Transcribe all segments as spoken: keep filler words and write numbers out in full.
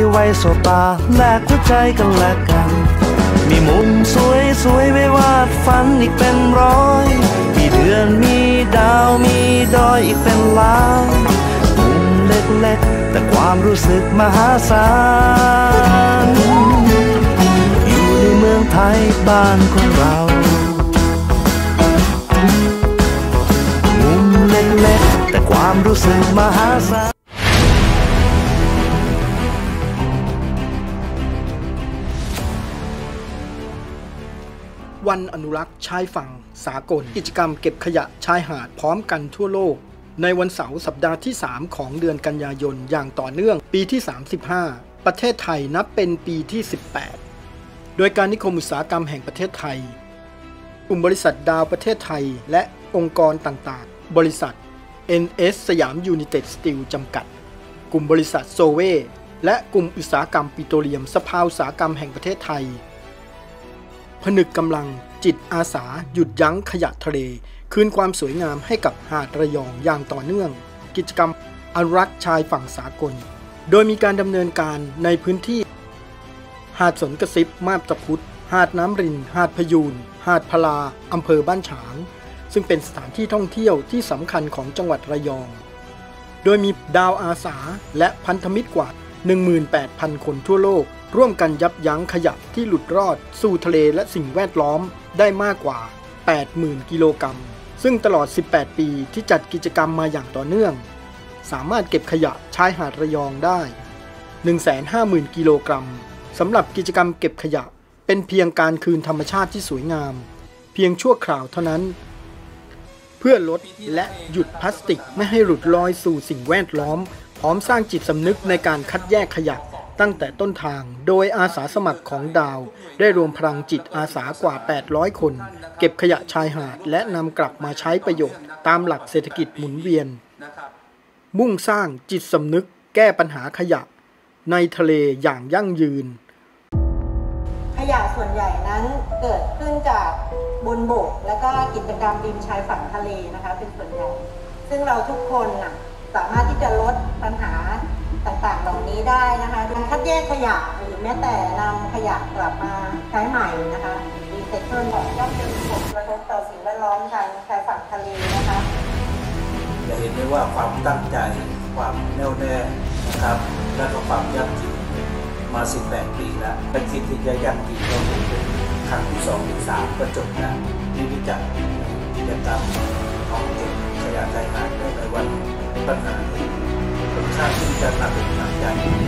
ไว้สบตาแลกหัวใจกันและกันมีมุมสวยสวยไว้วาดฝันอีกเป็นร้อยมีเดือนมีดาวมีดอยอีกเป็นล้านมุมเล็กๆแต่ความรู้สึกมหาศาลอยู่ในเมืองไทยบ้านของเรามุมเล็กๆแต่ความรู้สึกมหาศาลวันอนุรักษ์ชายฝั่งสากลกิจกรรมเก็บขยะชายหาดพร้อมกันทั่วโลกในวันเสาร์สัปดาห์ที่สามของเดือนกันยายนอย่างต่อเนื่องปีที่สามสิบห้าประเทศไทยนับเป็นปีที่สิบแปดโดยการนิคมอุตสาหกรรมแห่งประเทศไทยกลุ่มบริษัทดาวประเทศไทยและองค์กรต่างๆบริษัท เอ็น เอส สยามยูไนเต็ดสตีลจำกัดกลุ่มบริษัทโซเวและกลุ่มอุตสาหกรรมปิโตรเลียมสภาอุตสาหกรรมแห่งประเทศไทยผนึกกำลังจิตอาสาหยุดยั้งขยะทะเลคืนความสวยงามให้กับหาดระยองอย่างต่อเนื่องกิจกรรมอนุรักษ์ชายฝั่งสากลโดยมีการดำเนินการในพื้นที่หาดสนกระซิบมาบตะพุธหาดน้ำรินหาดพยูนหาดพลาอำเภอบ้านฉางซึ่งเป็นสถานที่ท่องเที่ยวที่สำคัญของจังหวัดระยองโดยมีดาวอาสาและพันธมิตรกว่า หนึ่งหมื่นแปดพัน คนทั่วโลกร่วมกันยับยั้งขยะที่หลุดรอดสู่ทะเลและสิ่งแวดล้อมได้มากกว่า แปดหมื่น กิโลกรัมซึ่งตลอดสิบแปดปีที่จัดกิจกรรมมาอย่างต่อเนื่องสามารถเก็บขยะชายหาดระยองได้ หนึ่งแสนห้าหมื่น กิโลกรัมสำหรับกิจกรรมเก็บขยะเป็นเพียงการคืนธรรมชาติที่สวยงามเพียงชั่วคราวเท่านั้นเพื่อลดและหยุดพลาสติกไม่ให้หลุดลอยสู่สิ่งแวดล้อมพร้อมสร้างจิตสำนึกในการคัดแยกขยะตั้งแต่ต้นทางโดยอาสาสมัครของดาวได้รวมพลังจิตอาสากว่าแปดร้อยคนเก็บขยะชายหาดและนำกลับมาใช้ประโยชน์ตามหลักเศรษฐกิจหมุนเวียนมุ่งสร้างจิตสำนึกแก้ปัญหาขยะในทะเลอย่างยั่งยืนขยะส่วนใหญ่นั้นเกิดขึ้นจากบนบกและก็กิจกรรมริมชายฝั่งทะเลนะคะเป็นส่วนใหญ่ซึ่งเราทุกคนนะสามารถที่จะลดปัญหาต่างๆเหล่านี้ได้นะคะการคัดแยกขยะหรือแม้แต่นำขยะกลับมาใช้ใหม่นะคะรีไซเคิลของย่อมเป็นผลกระทบต่อสิ่งแวดล้อมทางชายฝั่งทะเลนะคะจะเห็นได้ว่าความตั้งใจความแน่วแน่นะครับและก็ความยั่งยืนมาสิบแปดปีแล้วเป็นคิดที่จะยั่งยืนก็คงเป็นครั้งที่สองที่สามก็จบแล้วที่วิจัยกิจกรรมของเก็บขยะชายหาดในวันปัญหาที่ค่อนข้างที่จะหนักหนักใจ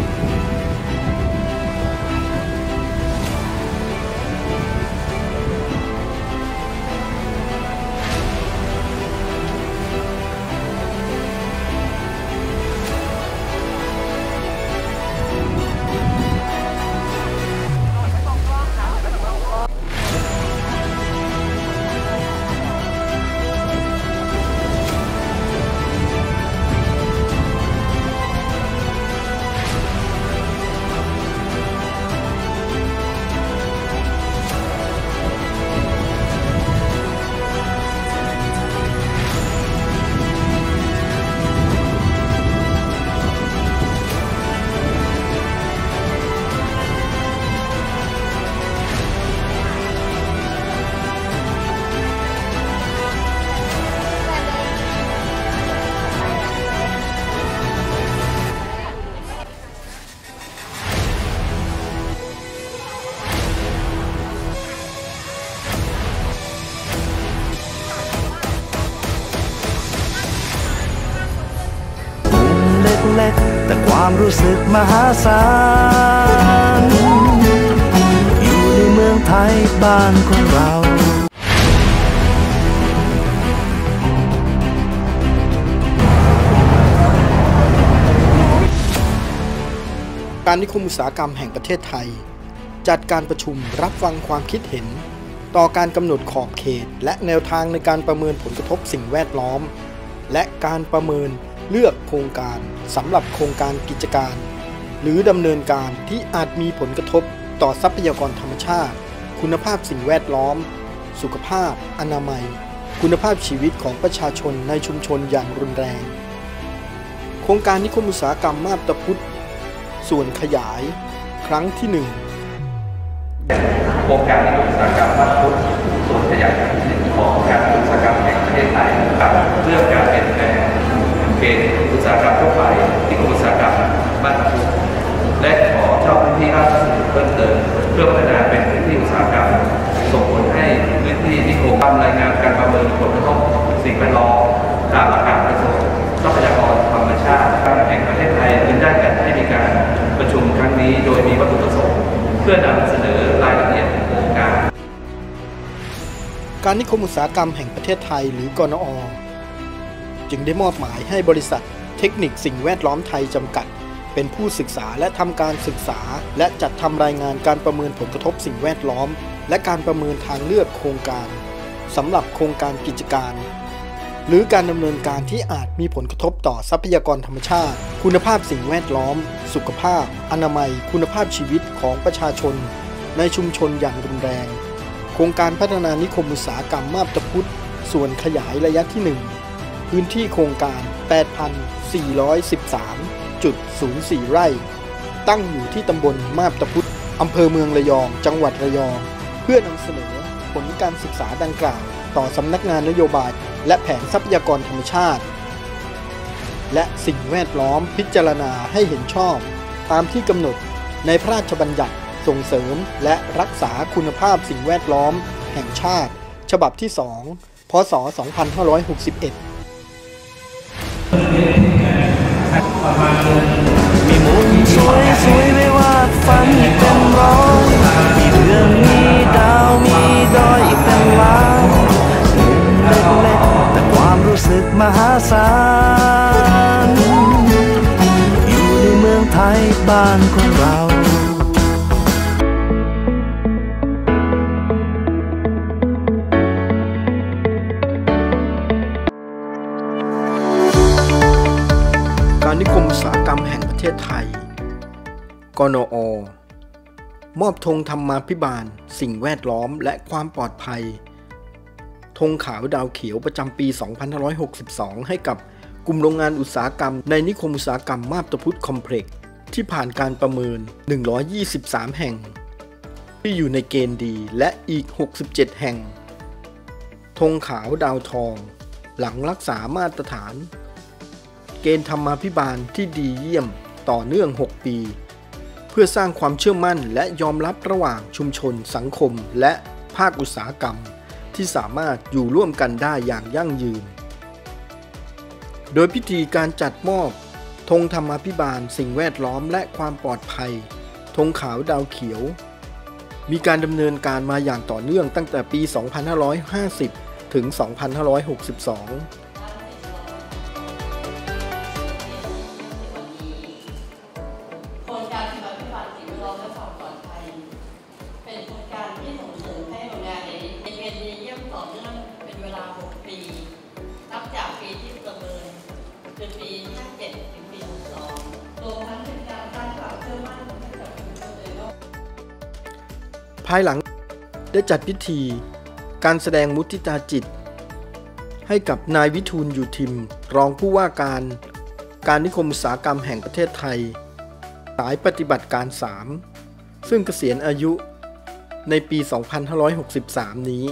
เล็กๆแต่ความรู้สึกมหาศาลอยู่ในเมืองไทยบ้านของเราการนิคมอุตสาหกรรมแห่งประเทศไทยจัดการประชุมรับฟังความคิดเห็นต่อการกำหนดขอบเขตและแนวทางในการประเมินผลกระทบสิ่งแวดล้อมและการประเมินเลือกโครงการสำหรับโครงการกิจการหรือดำเนินการที่อาจมีผลกระทบต่อทรัพยากรธรรมชาติคุณภาพสิ่งแวดล้อมสุขภาพอนามัยคุณภาพชีวิตของประชาชนในชุมชนอย่างรุนแรงโครงการนิคมอุตสาหกรรมมาบตาพุธส่วนขยายครั้งที่หนึ่งโครงการนิคมอุตสาหกรรมบ้านพุทธส่วนขยายที่หนึ่งของการอุตสาหกรรมแห่งประเทศไทยกับเรื่องการเปลี่ยนแปลงเกณฑ์อุตสาหกรรมทั่วไปนิคมอุตสาหกรรมบ้านพุทธและขอเช่าพื้นที่ราชพัสดุเพิ่มเติมเพื่อพัฒนาเป็นพื้นที่อุตสาหกรรมส่งผลให้พื้นที่นิคมทำรายงานการประเมินผลกระทบสิ่งแวดล้อมตามหลักการกระทรวงทรัพยากรธรรมชาติแห่งประเทศไทยจึงได้จัดให้มีการประชุมครั้งนี้โดยมีวัตถุประสงค์เพื่อนำเสนอรายละเอียดโครงการการนิคมอุตสาหกรรมแห่งประเทศไทยหรือกนอ.จึงได้มอบหมายให้บริษัทเทคนิคสิ่งแวดล้อมไทยจำกัดเป็นผู้ศึกษาและทำการศึกษาและจัดทำรายงานการประเมินผลกระทบสิ่งแวดล้อมและการประเมินทางเลือกโครงการสำหรับโครงการกิจการหรือการดำเนินการที่อาจมีผลกระทบต่อทรัพยากรธรรมชาติคุณภาพสิ่งแวดล้อมสุขภาพอนามัยคุณภาพชีวิตของประชาชนในชุมชนอย่างรุนแรงโครงการพัฒนานิคมอุตสาหกรรมมาบตาพุธส่วนขยายระยะที่หนึ่งพื้นที่โครงการ แปดพันสี่ร้อยสิบสามจุดศูนย์สี่ ไร่ตั้งอยู่ที่ตำบลมาบตาพุธอำเภอเมืองระยองจังหวัดระยองเพื่อนำเสนอผลการศึกษาดังกล่าวต่อสำนักงานนโยบายและแผนทรัพยากรธรรมชาติและสิ่งแวดล้อมพิจารณาให้เห็นชอบตามที่กำหนดในพระราชบัญญัติส่งเสริมและรักษาคุณภาพสิ่งแวดล้อมแห่งชาติฉบับที่สองพ.ศ. สองพันห้าร้อยหกสิบเอ็ดมีมุมสวยสวยไม่ว่าฝันเป็นร้อยมีเดือนมีดาวมีดอยอีกเป็นล้านมุมเล็กๆแต่ความรู้สึกมหาศาลอยู่ในเมืองไทยบ้านของเรานิคมอุตสาหกรรมแห่งประเทศไทยกนอ.มอบธงธรรมาภิบาลสิ่งแวดล้อมและความปลอดภัยธงขาวดาวเขียวประจำปี สองพันห้าร้อยหกสิบสอง ให้กับกลุ่มโรงงานอุตสาหกรรมในนิคมอุตสาหกรรมมาบตาพุธคอมเพล็กซ์ที่ผ่านการประเมินหนึ่งร้อยยี่สิบสามแห่งที่อยู่ในเกณฑ์ดีและอีกหกสิบเจ็ดแห่งธงขาวดาวทองหลังรักษามาตรฐานเกณฑ์ธรรมาภิบาลที่ดีเยี่ยมต่อเนื่องหกปีเพื่อสร้างความเชื่อมั่นและยอมรับระหว่างชุมชนสังคมและภาคอุตสาหกรรมที่สามารถอยู่ร่วมกันได้อย่างยั่งยืนโดยพิธีการจัดมอบธงธรรมาภิบาลสิ่งแวดล้อมและความปลอดภัยธงขาวดาวเขียวมีการดำเนินการมาอย่างต่อเนื่องตั้งแต่ปี สองพันห้าร้อยห้าสิบ ถึง สองพันห้าร้อยหกสิบสองภายหลังได้จัดพิธีการแสดงมุทิตาจิตให้กับนายวิทูลอยู่ทิมรองผู้ว่าการการนิคมอุตสาหกรรมแห่งประเทศไทยสายปฏิบัติการสามซึ่งเกษียณอายุในปี สองพันห้าร้อยหกสิบสาม นี้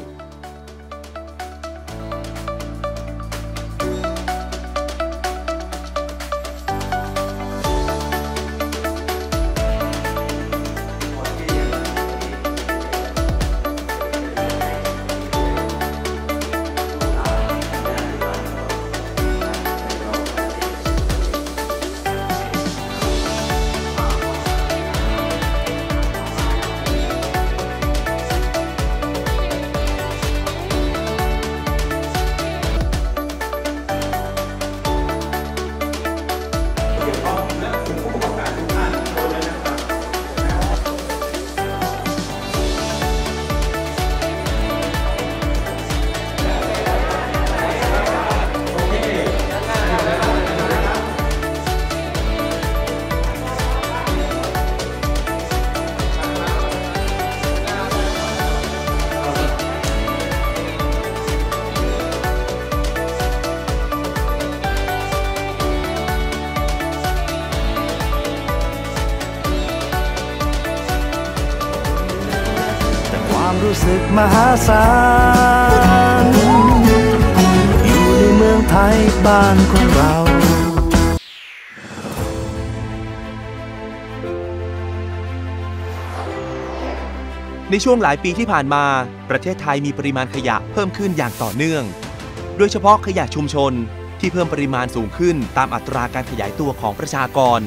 ความรู้สึกมหาศาลอยู่ในเมืองไทยบ้านของเราในช่วงหลายปีที่ผ่านมาประเทศไทยมีปริมาณขยะเพิ่มขึ้นอย่างต่อเนื่องโดยเฉพาะขยะชุมชนที่เพิ่มปริมาณสูงขึ้นตามอัตราการขยายตัวของประชากร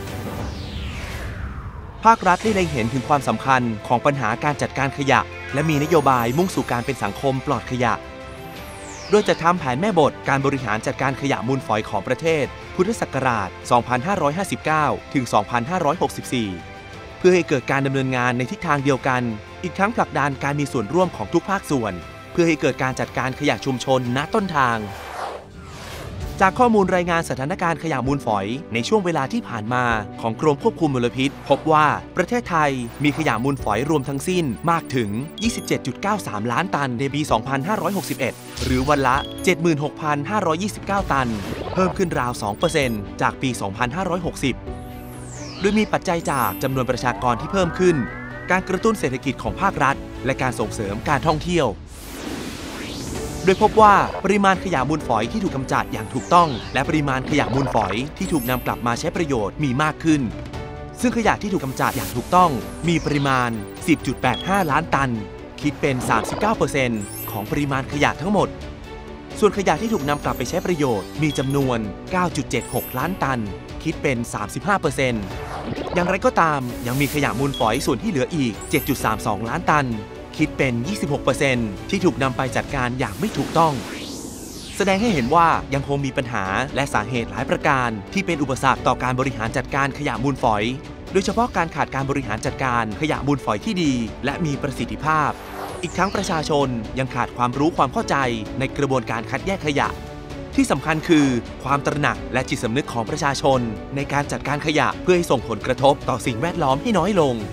ภาครัฐได้เล็งเห็นถึงความสำคัญของปัญหาการจัดการขยะและมีนโยบายมุ่งสู่การเป็นสังคมปลอดขยะโดยจะทำแผนแม่บทการบริหารจัดการขยะมูลฝอยของประเทศพุทธศักราช สองพันห้าร้อยห้าสิบเก้า ถึง สองพันห้าร้อยหกสิบสี่ เพื่อให้เกิดการดำเนินงานในทิศทางเดียวกันอีกทั้งผลักดันการมีส่วนร่วมของทุกภาคส่วนเพื่อให้เกิดการจัดการขยะชุมชนณต้นทางจากข้อมูลรายงานสถานการณ์ขยะมูลฝอยในช่วงเวลาที่ผ่านมาของกรมควบคุมมลพิษพบว่าประเทศไทยมีขยะมูลฝอยรวมทั้งสิ้นมากถึง ยี่สิบเจ็ดจุดเก้าสาม ล้านตันในปี สองพันห้าร้อยหกสิบเอ็ด หรือวันละ เจ็ดหมื่นหกพันห้าร้อยยี่สิบเก้า ตันเพิ่มขึ้นราว สองเปอร์เซ็นต์ จากปี สองพันห้าร้อยหกสิบ โดยมีปัจจัยจากจำนวนประชากรที่เพิ่มขึ้นการกระตุ้นเศรษฐกิจของภาครัฐและการส่งเสริมการท่องเที่ยวโดยพบว่าปริมาณขยะมูลฝอยที่ถูกกำจัดอย่างถูกต้องและปริมาณขยะมูลฝอยที่ถูกนำกลับมาใช้ประโยชน์มีมากขึ้นซึ่งขยะที่ถูกกำจัดอย่างถูกต้องมีปริมาณ สิบจุดแปดห้า ล้านตันคิดเป็น สามสิบเก้าเปอร์เซ็นต์ ของปริมาณขยะทั้งหมดส่วนขยะที่ถูกนำกลับไปใช้ประโยชน์มีจำนวน เก้าจุดเจ็ดหก ล้านตันคิดเป็น สามสิบห้าเปอร์เซ็นต์ อย่างไรก็ตามยังมีขยะมูลฝอยส่วนที่เหลืออีก เจ็ดจุดสามสอง ล้านตันคิดเป็น ยี่สิบหกเปอร์เซ็นต์ ที่ถูกนำไปจัดการอย่างไม่ถูกต้องแสดงให้เห็นว่ายังคงมีปัญหาและสาเหตุหลายประการที่เป็นอุปสรรคต่อการบริหารจัดการขยะมูลฝอยโดยเฉพาะการขาดการบริหารจัดการขยะมูลฝอยที่ดีและมีประสิทธิภาพอีกทั้งประชาชนยังขาดความรู้ความเข้าใจในกระบวนการคัดแยกขยะที่สำคัญคือความตระหนักและจิตสำนึกของประชาชนในการจัดการขยะเพื่อให้ส่งผลกระทบต่อสิ่งแวดล้อมให้น้อยลง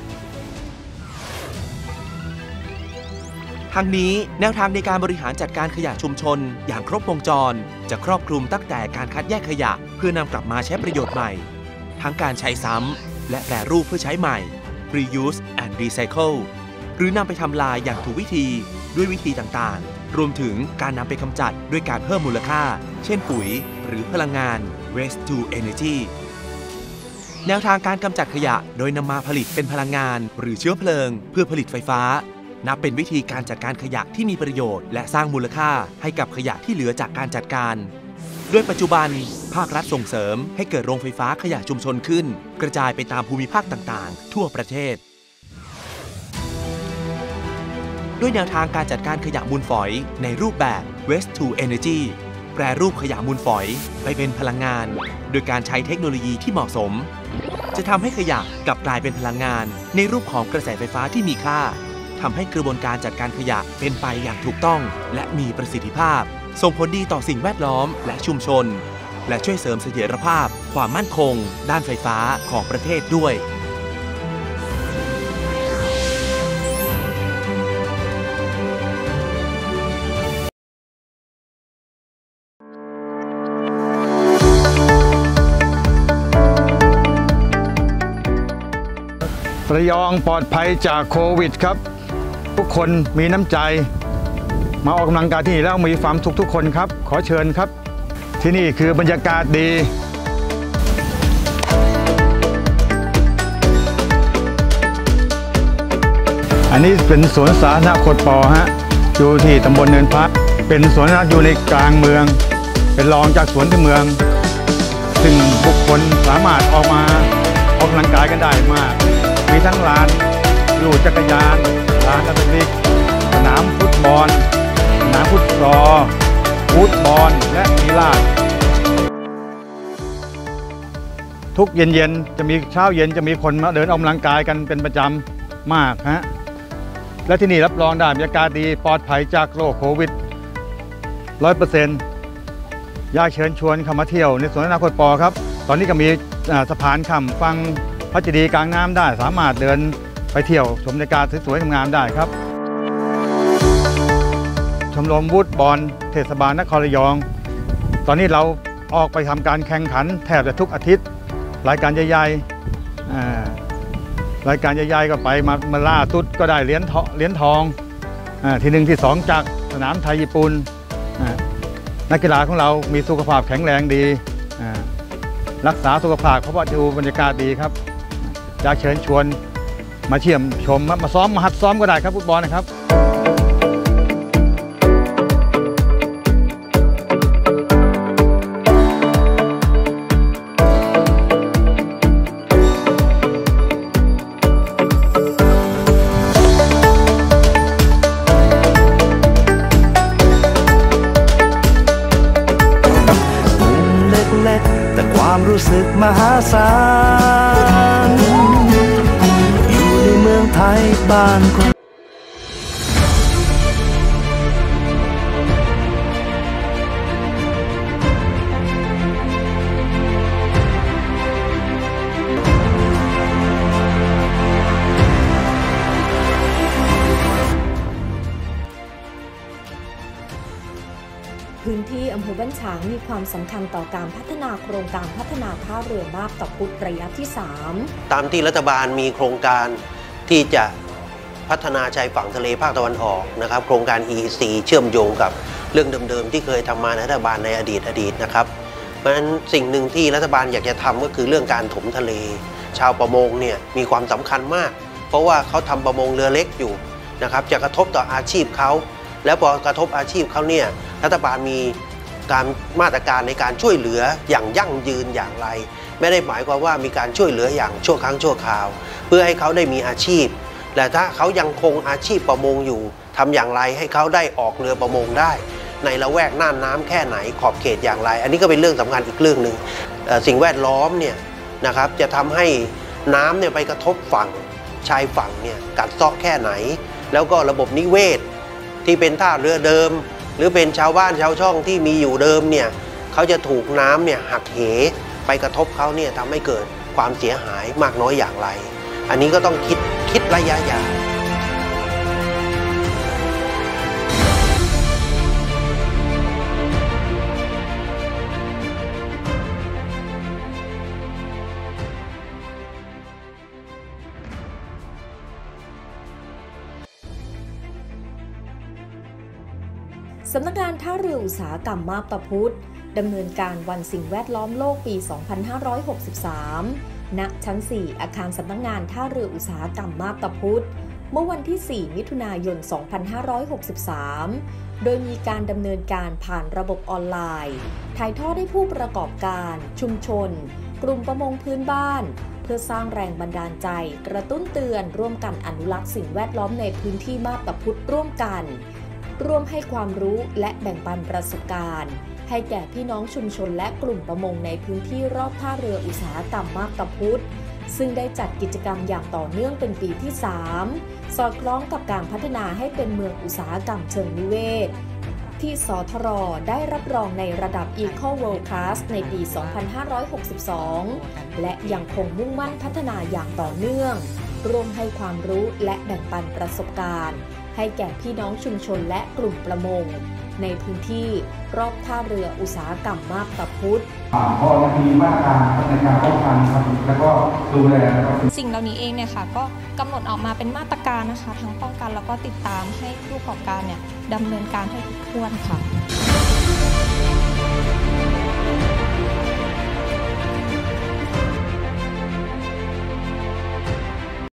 ทั้งนี้แนวทางในการบริหารจัดการขยะชุมชนอย่างครบวงจรจะครอบคลุมตั้งแต่การคัดแยกขยะเพื่อนำกลับมาใช้ประโยชน์ใหม่ทั้งการใช้ซ้ำและแปรรูปเพื่อใช้ใหม่ reuse and recycle หรือนำไปทำลายอย่างถูกวิธีด้วยวิธีต่างๆรวมถึงการนำไปกำจัดด้วยการเพิ่มมูลค่าเช่นปุ๋ยหรือพลังงาน waste to energy แนวทางการกำจัดขยะโดยนำมาผลิตเป็นพลังงานหรือเชื้อเพลิงเพื่อผลิตไฟฟ้านับเป็นวิธีการจัดการขยะที่มีประโยชน์และสร้างมูลค่าให้กับขยะที่เหลือจากการจัดการโดยปัจจุบันภาครัฐส่งเสริมให้เกิดโรงไฟฟ้าขยะชุมชนขึ้นกระจายไปตามภูมิภาคต่างๆทั่วประเทศด้วยแนวทางการจัดการขยะมูลฝอยในรูปแบบ waste to energy แปรรูปขยะมูลฝอยไปเป็นพลังงานโดยการใช้เทคโนโลยีที่เหมาะสมจะทำให้ขยะกลับกลายเป็นพลังงานในรูปของกระแสไฟฟ้าที่มีค่าทำให้กระบวนการจัดการขยะเป็นไปอย่างถูกต้องและมีประสิทธิภาพส่งผลดีต่อสิ่งแวดล้อมและชุมชนและช่วยเสริมเสถียรภาพความมั่นคงด้านไฟฟ้าของประเทศด้วยระยองปลอดภัยจากโควิดครับทุกคนมีน้ำใจมาออกกำลังกายที่นี่แล้วมีความสุขทุกคนครับขอเชิญครับที่นี่คือบรรยากาศดีอันนี้เป็นสวนสาธารณะโคตรปอฮะอยู่ที่ตำบลเนินพระเป็นสวนสาธารณะอยู่ในกลางเมืองเป็นรองจากสวนที่เมืองซึ่งบุคคลสามารถออกมาออกกำลังกายกันได้มากมีทั้งลานลู่จักรยานลานแอโรบิกสนามฟุตบอลสนามฟุตซอลฟุตบอลและมีลาดทุกเย็นๆจะมีเช้าเย็นจะมีคนมาเดินออกกำลังกายกันเป็นประจำมากฮะและที่นี่รับรองได้บรรยากาศดีปลอดภัยจากโรคโควิด ร้อยเปอร์เซ็นต์ อยากเชิญชวนเข้ามาเที่ยวในสวนสาธารณะโคตรปอครับตอนนี้ก็มีสะพานข้ามฟังพระเจดีย์กลางน้ำได้สามารถเดินไปเที่ยวชมบรรยากาศสวยๆงามๆได้ครับชมรมวูดบอลเทศบาลนครระยองตอนนี้เราออกไปทำการแข่งขันแทบจะทุกอาทิตย์รายการใหญ่ๆรายการใหญ่ๆก็ไปมามาล่าสุดก็ได้เหรียญทองเหรียญทองอ่าที่หนึ่งที่สองจากสนามไทยญี่ปุ่นนักกีฬาของเรามีสุขภาพแข็งแรงดีรักษาสุขภาพเพราะว่าดูบรรยากาศดีครับอยากเชิญชวนมาเชี่ยมชมมาซ้อมมาหัดซ้อมก็ได้ครับฟุตบอลนะครับแต่ความรู้สึกมหาศาลอยู่ในเมืองไทยบ้านคนพื้นที่อำเภอบ้านฉางมีความสำคัญต่อการพัฒนาโครงการพัฒนาท่าเรือมาบตาพุธระยะที่สามตามที่รัฐบาลมีโครงการที่จะพัฒนาชายฝั่งทะเลภาคตะวันออกนะครับโครงการ อี อี ซี เชื่อมโยงกับเรื่องเดิมๆที่เคยทำมาในรัฐบาลในอดีตอดีตนะครับเพราะฉะนั้นสิ่งหนึ่งที่รัฐบาลอยากจะทำก็คือเรื่องการถมทะเลชาวประมงเนี่ยมีความสำคัญมากเพราะว่าเขาทำประมงเรือเล็กอยู่นะครับจะกระทบต่ออาชีพเขาแล้วพอกระทบอาชีพเขาเนี่ยรัฐบาลมีการมาตรการในการช่วยเหลืออย่างยั่งยืนอย่างไรไม่ได้หมายความว่ามีการช่วยเหลืออย่างชั่วครั้งชั่วคราวเพื่อให้เขาได้มีอาชีพแต่ถ้าเขายังคงอาชีพประมงอยู่ทำอย่างไรให้เขาได้ออกเรือประมงได้ในละแวกน่านน้ำแค่ไหนขอบเขตอย่างไรอันนี้ก็เป็นเรื่องสำคัญอีกเรื่องหนึ่งสิ่งแวดล้อมเนี่ยนะครับจะทำให้น้ำเนี่ยไปกระทบฝั่งชายฝั่งเนี่ยกัดเซาะแค่ไหนแล้วก็ระบบนิเวศที่เป็นท่าเรือเดิมหรือเป็นชาวบ้านชาวช่องที่มีอยู่เดิมเนี่ยเขาจะถูกน้ำเนี่ยหักเหไปกระทบเขาเนี่ยทำให้เกิดความเสียหายมากน้อยอย่างไรอันนี้ก็ต้องคิดคิดระยะยาวสำนักงานท่าเรืออุตสาหกรรมมาบตาพุธดำเนินการวันสิ่งแวดล้อมโลกปี สองพันห้าร้อยหกสิบสาม ณ ชั้น สี่ อาคารสำนักงานท่าเรืออุตสาหกรรมมาบตาพุธเมื่อวันที่ สี่ มิถุนายน สองพันห้าร้อยหกสิบสาม โดยมีการดำเนินการผ่านระบบออนไลน์ถ่ายทอดให้ผู้ประกอบการชุมชนกลุ่มประมงพื้นบ้านเพื่อสร้างแรงบันดาลใจกระตุ้นเตือนร่วมกันอนุรักษ์สิ่งแวดล้อมในพื้นที่มาบตาพุธร่วมกันร่วมให้ความรู้และแบ่งปันประสบการณ์ให้แก่พี่น้องชุมชนและกลุ่มประมงในพื้นที่รอบท่าเรืออุตสาหกรรมมาบตาพุธซึ่งได้จัดกิจกรรมอย่างต่อเนื่องเป็นปีที่สามสอดคล้องกับการพัฒนาให้เป็นเมืองอุตสาหกรรมเชิงนิเวศที่สทร.ได้รับรองในระดับ Eco World Class ในปี สองพันห้าร้อยหกสิบสอง และยังคงมุ่งมั่นพัฒนาอย่างต่อเนื่องร่วมให้ความรู้และแบ่งปันประสบการณ์ให้แก่พี่น้องชุมชนและกลุ่มประมงในพื้นที่รอบท่าเรืออุตสาหกรรมมาบตาพุธพอมีมาตรการในการป้องกันครับแล้วก็ดูแลนะครับสิ่งเหล่านี้เองเนี่ยค่ะก็กำหนดออกมาเป็นมาตรการนะคะทั้งป้องกันแล้วก็ติดตามให้ผู้ประกอบการเนี่ยดำเนินการให้ครบถ้วนค่ะ